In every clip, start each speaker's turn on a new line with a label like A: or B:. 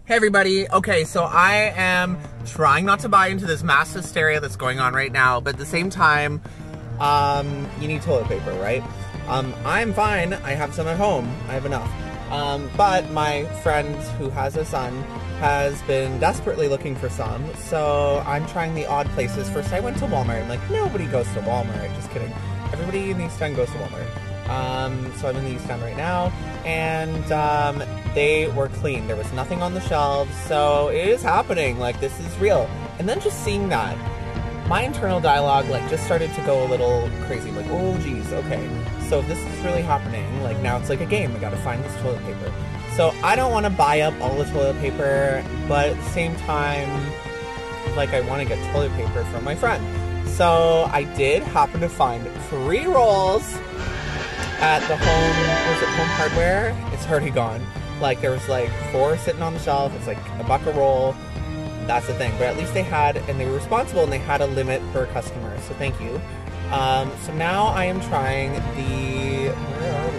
A: Hey everybody, okay, so I am trying not to buy into this mass hysteria that's going on right now, but at the same time, you need toilet paper, right? I'm fine, I have some at home, I have enough. But my friend who has a son has been desperately looking for some, so I'm trying the odd places. First I went to Walmart, I'm like, nobody goes to Walmart, just kidding. Everybody in the East End goes to Walmart. So I'm in the East End right now, and they were clean. There was nothing on the shelves, so it is happening. Like, this is real. And then just seeing that, my internal dialogue like just started to go a little crazy. Like, oh geez, okay. So if this is really happening, like now it's like a game. I gotta find this toilet paper. So I don't want to buy up all the toilet paper, but at the same time, like I want to get toilet paper from my friend. So I did happen to find 3 rolls at the Home Hardware. It's already gone. Like there was like 4 sitting on the shelf. It's like $1 a roll. That's the thing. But at least they had, and they were responsible, and they had a limit per customer. So thank you. So now I am trying the, where are we?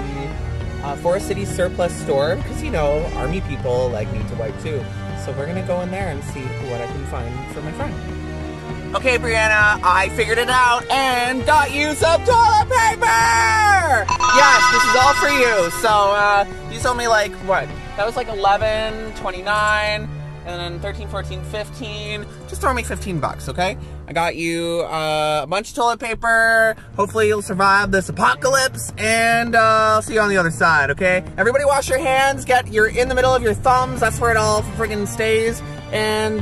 A: The Forest City Surplus Store, because you know, army people like need to wipe too. So we're gonna go in there and see what I can find for my friend. Okay, Brianna, I figured it out and got you some toilet paper! Yes, this is all for you. So, you told me like, what? That was like $11.29, and then $13, $14, $15. Just throw me $15, okay? I got you a bunch of toilet paper. Hopefully you'll survive this apocalypse, and I'll see you on the other side, okay? Everybody wash your hands, you're in the middle of your thumbs, that's where it all friggin' stays, and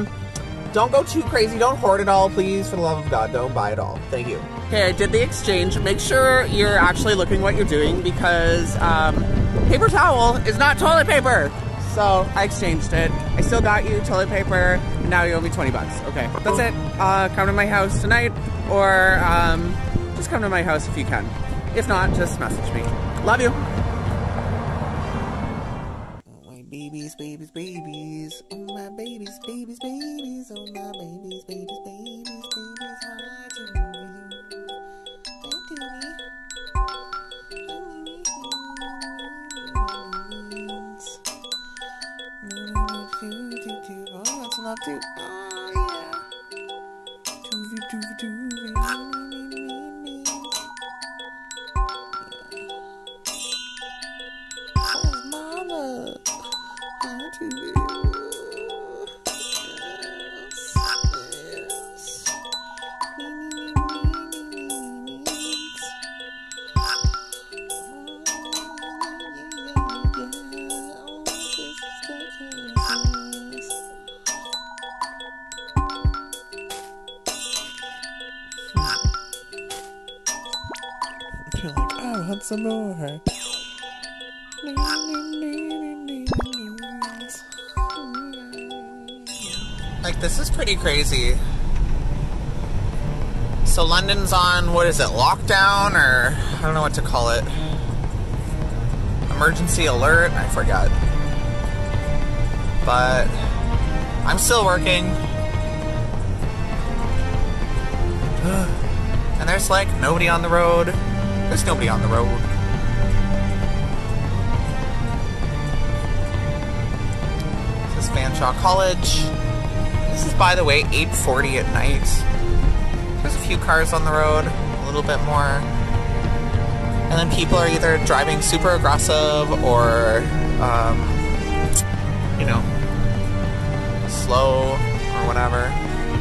A: don't go too crazy. Don't hoard it all, please. For the love of God, don't buy it all. Thank you. Okay, I did the exchange. Make sure you're actually looking what you're doing because paper towel is not toilet paper. So I exchanged it. I still got you toilet paper, and now you owe me $20. Okay, that's it. Come to my house tonight, or just come to my house if you can. If not, just message me. Love you. Babies, babies, babies, oh my babies, babies, babies, oh my babies, babies, babies, babies, hard to move. Don't do me. Oh, that's enough too. Oh, yeah. Where's Mama? You're like, I want some more. Like, this is pretty crazy. So London's on, what is it, lockdown, or I don't know what to call it. Emergency alert, I forgot. But I'm still working. And there's like nobody on the road. There's nobody on the road. This is Fanshawe College. This is, by the way, 8:40 at night. There's a few cars on the road, a little bit more. And then people are either driving super aggressive or, you know, slow or whatever.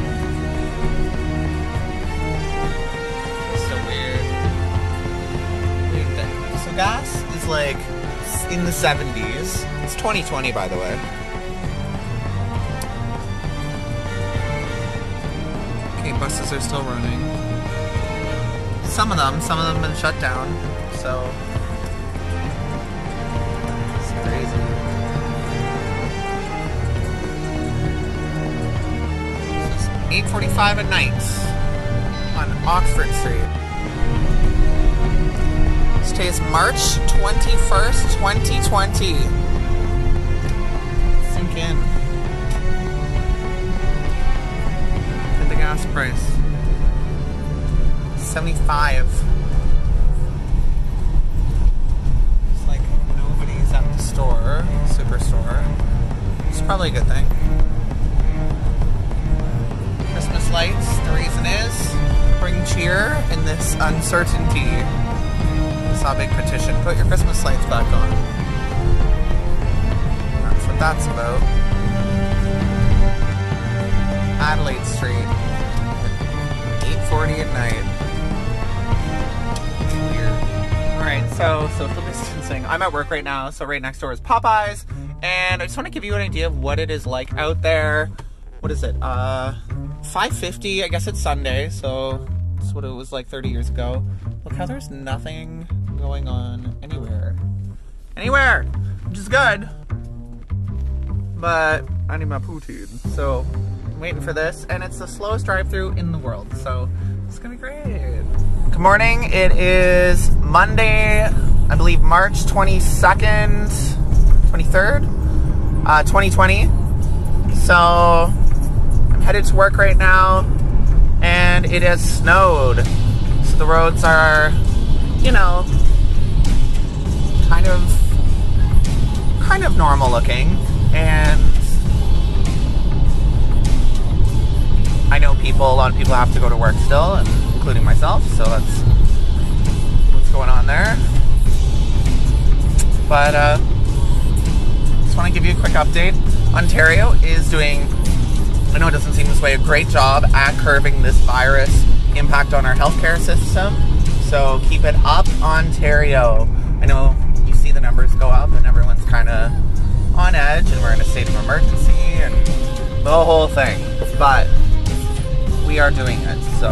A: It's so weird. Weird thing. So gas is like in the 70s. It's 2020, by the way. Buses are still running. Some of them have been shut down, so it's crazy. This is 8:45 at night on Oxford Street. Today is March 21st, 2020. Sink in. Gas price 75. It's like nobody's at the store, Superstore. It's probably a good thing. Christmas lights, the reason is bring cheer in this uncertainty. I saw a big petition. Put your Christmas lights back on. That's what that's about. Adelaide Street. 8:40 at night. Weird. Alright, so social distancing. I'm at work right now, so right next door is Popeyes. And I just want to give you an idea of what it is like out there. What is it? 5:50, I guess it's Sunday, so that's what it was like 30 years ago. Look how there's nothing going on anywhere. Anywhere! Which is good. But I need my poutine, so I'm waiting for this. And it's the slowest drive-thru in the world, so it's gonna be great. Good morning, it is Monday, I believe March 22nd, 23rd, 2020. So I'm headed to work right now, and it has snowed. So the roads are, you know, kind of normal looking, and I know a lot of people have to go to work still, and including myself, so that's what's going on there. But just want to give you a quick update. Ontario is doing, I know it doesn't seem this way, a great job at curbing this virus impact on our healthcare system. So keep it up, Ontario. I know you see the numbers go up and everyone's kind of on edge, and we're in a state of emergency and the whole thing. But we are doing it, so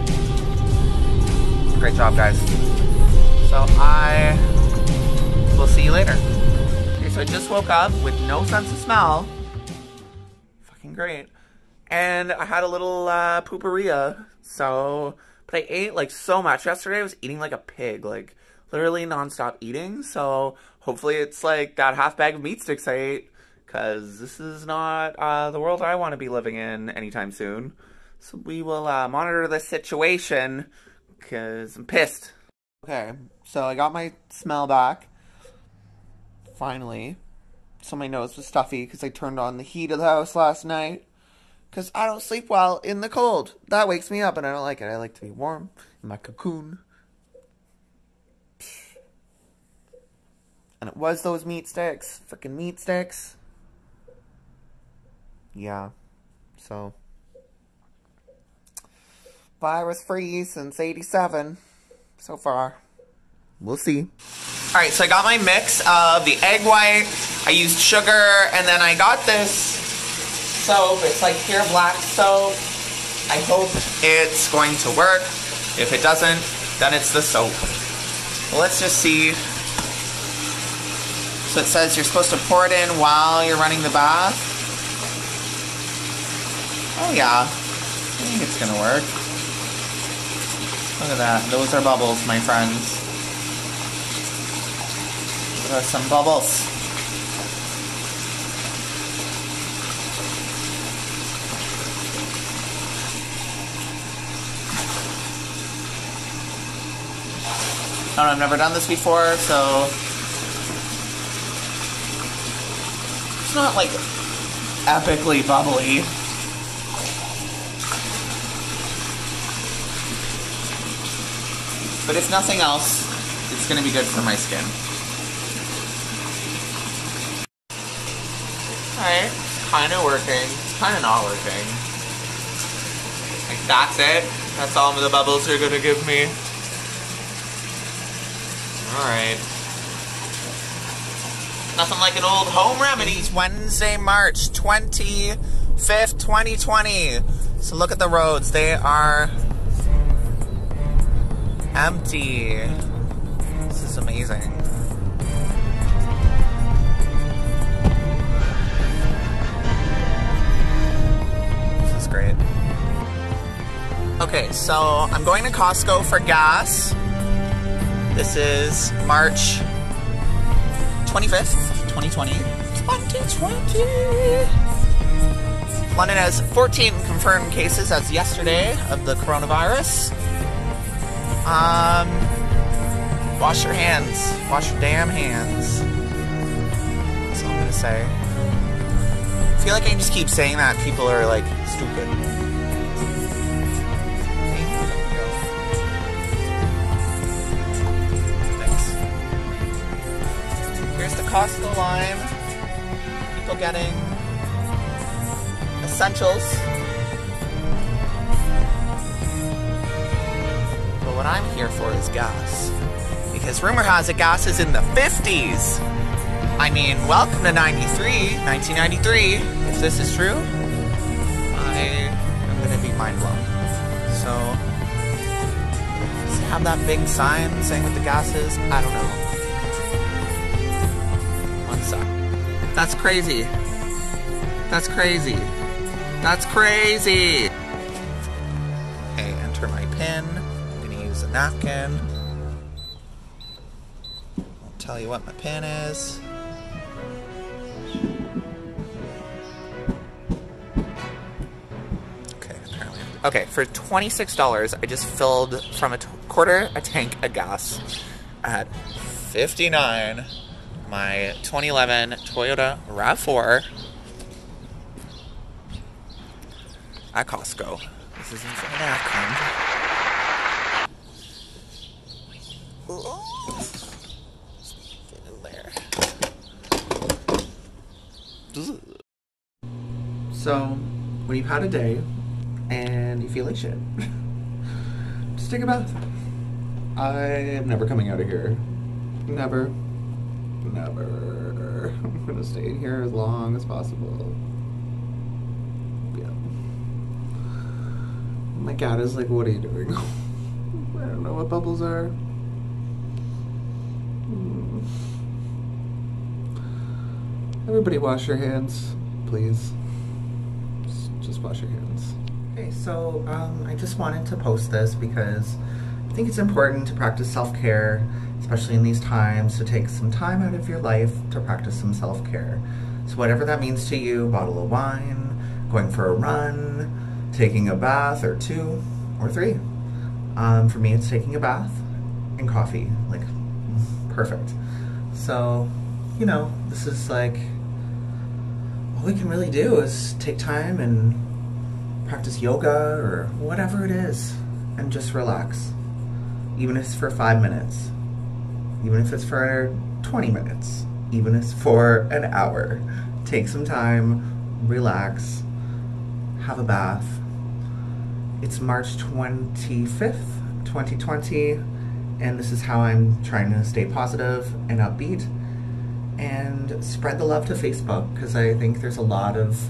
A: great job, guys. So I will see you later. Okay, so I just woke up with no sense of smell. Fucking great. And I had a little pooperia, so, but I ate like so much. Yesterday I was eating like a pig, like literally non-stop eating, so hopefully it's like that half bag of meat sticks I ate, because this is not the world I want to be living in anytime soon. So we will monitor the situation, because I'm pissed. Okay, so I got my smell back, finally. So my nose was stuffy because I turned on the heat of the house last night, because I don't sleep well in the cold. That wakes me up and I don't like it. I like to be warm in my cocoon. And it was those meat sticks. Freaking meat sticks. Yeah. So virus free since '87 so far. We'll see. Alright, so I got my mix of the egg white, I used sugar, and then I got this soap. It's like pure black soap. I hope it's going to work. If it doesn't, then it's the soap. Well, let's just see. So it says you're supposed to pour it in while you're running the bath. Oh yeah, I think it's gonna work. Look at that. Those are bubbles, my friends. Those are some bubbles. I don't know, I've never done this before, so it's not like epically bubbly. But if nothing else, it's gonna be good for my skin. Alright, it's kinda working. It's kinda not working. Like, that's it? That's all the bubbles are gonna give me? Alright. Nothing like an old home remedy. It's Wednesday, March 25th, 2020. So look at the roads. They are empty. This is amazing. This is great. Okay, so I'm going to Costco for gas. This is March 25th, 2020. 2020! London has 14 confirmed cases as yesterday of the coronavirus. Wash your hands. Wash your damn hands. That's all I'm gonna say. I feel like I just keep saying that. People are like, stupid. Thanks. Here's the Costco line. People getting essentials. But what I'm here for is gas. Because rumor has it gas is in the 50s. I mean, welcome to 1993. If this is true, I am gonna be mind blown. So, does it have that big sign saying what the gas is? I don't know. One sec. That's crazy. That's crazy. That's crazy. Okay, enter my PIN. I'm gonna use a napkin. I'll tell you what my PIN is. Okay, for $26, I just filled from a quarter a tank of gas at 59 my 2011 Toyota RAV4 at Costco. This is inside Akron. Get in there. So, when you've had a day and you feel like shit, just take a bath. I am never coming out of here. Never. Never. I'm gonna stay in here as long as possible. Yeah. My cat is like, what are you doing? I don't know what bubbles are. Everybody wash your hands, please. Just wash your hands. Okay, so I just wanted to post this because I think it's important to practice self-care, especially in these times, to take some time out of your life to practice some self-care. So whatever that means to you, a bottle of wine, going for a run, taking a bath or 2 or 3. For me, it's taking a bath and coffee, like perfect. So, you know, this is like, all we can really do is take time and practice yoga or whatever it is and just relax. Even if it's for 5 minutes, even if it's for 20 minutes, even if it's for an hour. Take some time, relax, have a bath. It's March 25th, 2020, and this is how I'm trying to stay positive and upbeat and spread the love to Facebook, because I think there's a lot of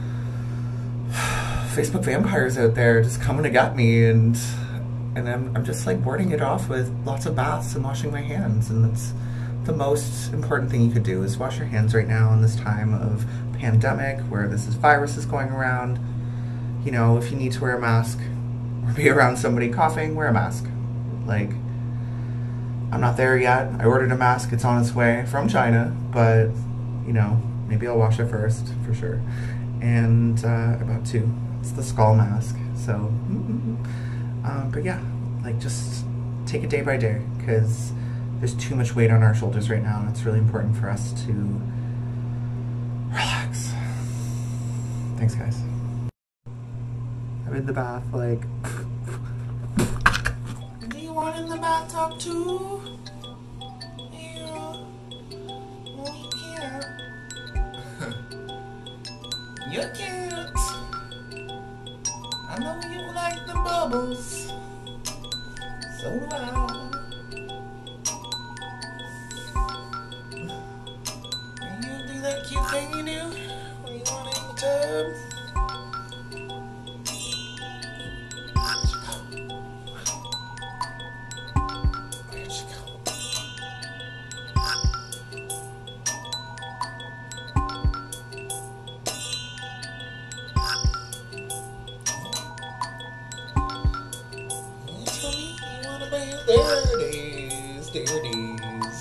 A: Facebook vampires out there just coming to get me, and I'm just like warding it off with lots of baths and washing my hands. And that's the most important thing you could do, is wash your hands right now in this time of pandemic where this virus is going around. You know, if you need to wear a mask or be around somebody coughing, wear a mask. Like, I'm not there yet. I ordered a mask, it's on its way from China, but you know, maybe I'll wash it first for sure. And about 2. It's the skull mask. So, but yeah, like just take it day by day, because there's too much weight on our shoulders right now, and it's really important for us to relax. Thanks, guys. I'm in the bath, like. Do you want in the bathtub too? Yeah. Well, you can't. You can't. I know you like the bubbles. So do I. And you do that cute thing you do when you want it in the tub. There it is.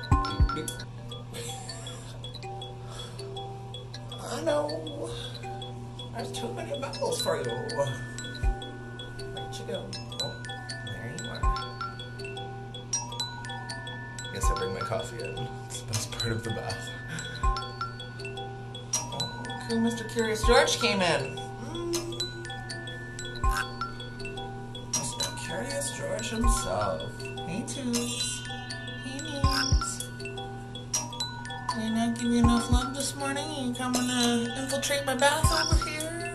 A: I know. There's too many bubbles for you. Where'd you go? Oh, there you are. Guess I bring my coffee in. It's the best part of the bath. who Mr. Curious George came in. Mr. Curious George himself. Hey, Tubes. Hey, Names. Did I not give you enough love this morning? You coming to infiltrate my bath over here?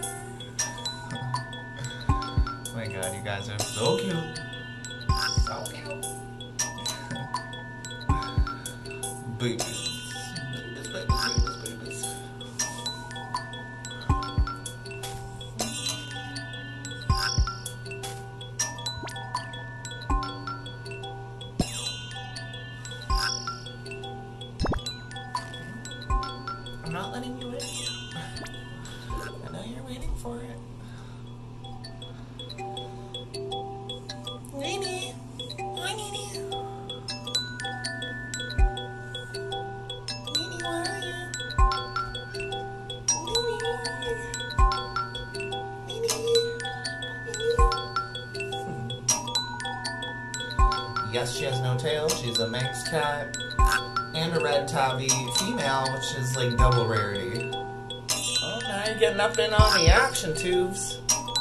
A: Oh my god, you guys are so cute. So cute. Babies. Babies. I'm not letting you in. I know you're waiting for it. Nene. Hi, Nene. Nene, where are you? Nene, where are you? Nene. Yes, she has no tail. She's a Manx cat. And a red tabby female, which is like double rarity. Oh, now you're getting up in on the action, Tubes.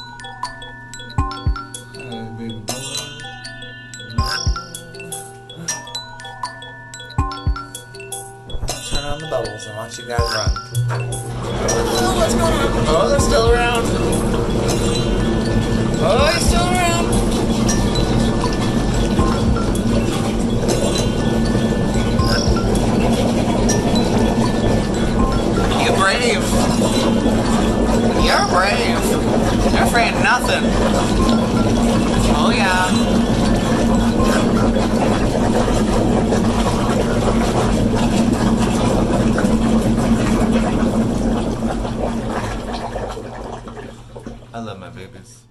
A: Hi, baby boy. No. I'll turn on the bubbles and watch you guys run. Oh, what's going on? Oh, they're still around. Oh, he's still around. You're brave. You're brave. You're afraid of nothing. Oh yeah. I love my babies.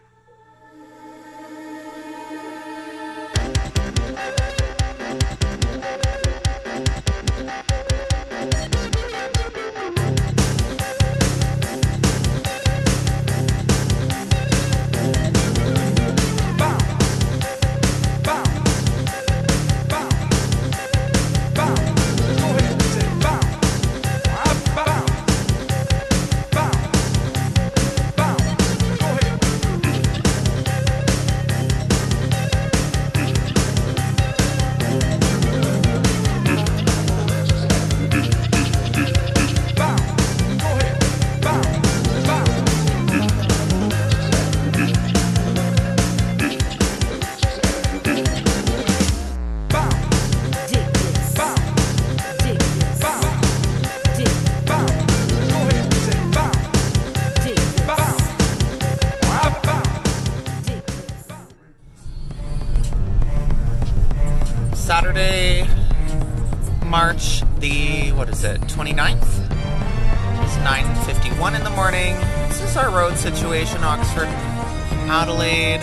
A: Saturday, March the, 29th? It's 9:51 in the morning. This is our road situation, Oxford, Adelaide.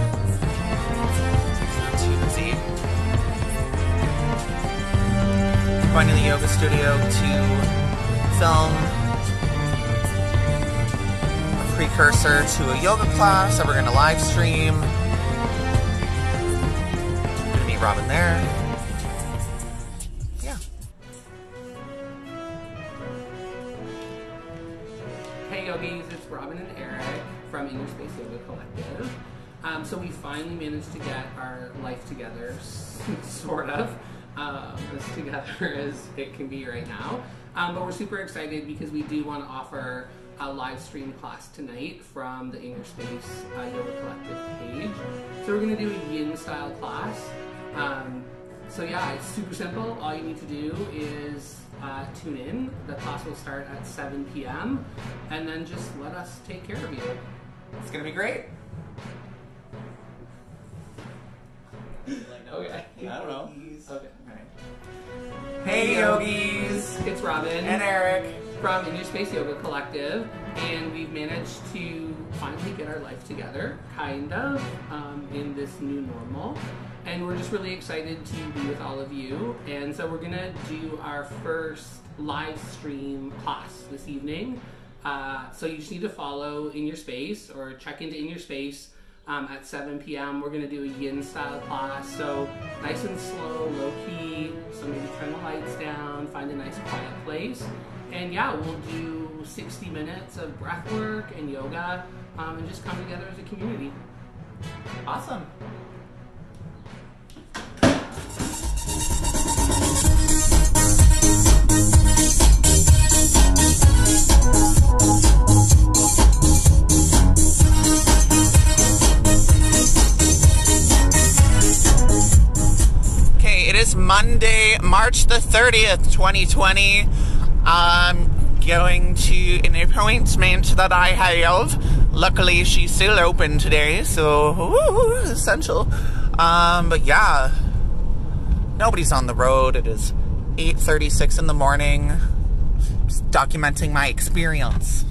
A: It's not too busy. Going to the yoga studio to film a precursor to a yoga class that we're going to live stream. Gonna meet Robin there. Yeah.
B: Hey yogis, it's Robin and Eric from Inner Space Yoga Collective. So we finally managed to get our life together, sort of, as together as it can be right now. But we're super excited because we do want to offer a live stream class tonight from the Inner Space Yoga Collective page. So we're going to do a yin style class. So yeah, it's super simple. All you need to do is tune in. The class will start at 7 p.m. and then just let us take care of you.
A: It's gonna be great.
B: Okay.
A: I don't know.
B: Okay.
A: Alright. Hey yogis!
B: It's Robin
A: And Eric.
B: from Inner Space Yoga Collective, and we've managed to finally get our life together, kind of, in this new normal. And we're just really excited to be with all of you. And so we're gonna do our first live stream class this evening. So you just need to follow In Your Space or check into In Your Space at 7 p.m. We're gonna do a yin style class. So nice and slow, low key. So maybe turn the lights down, find a nice quiet place. And yeah, we'll do 60 minutes of breath work and yoga, and just come together as a community.
A: Awesome. Okay, it is Monday, March the 30th, 2020. I'm going to an appointment that I have. Luckily, she's still open today, so essential. But yeah, nobody's on the road. It is 8:36 in the morning. Just documenting my experience.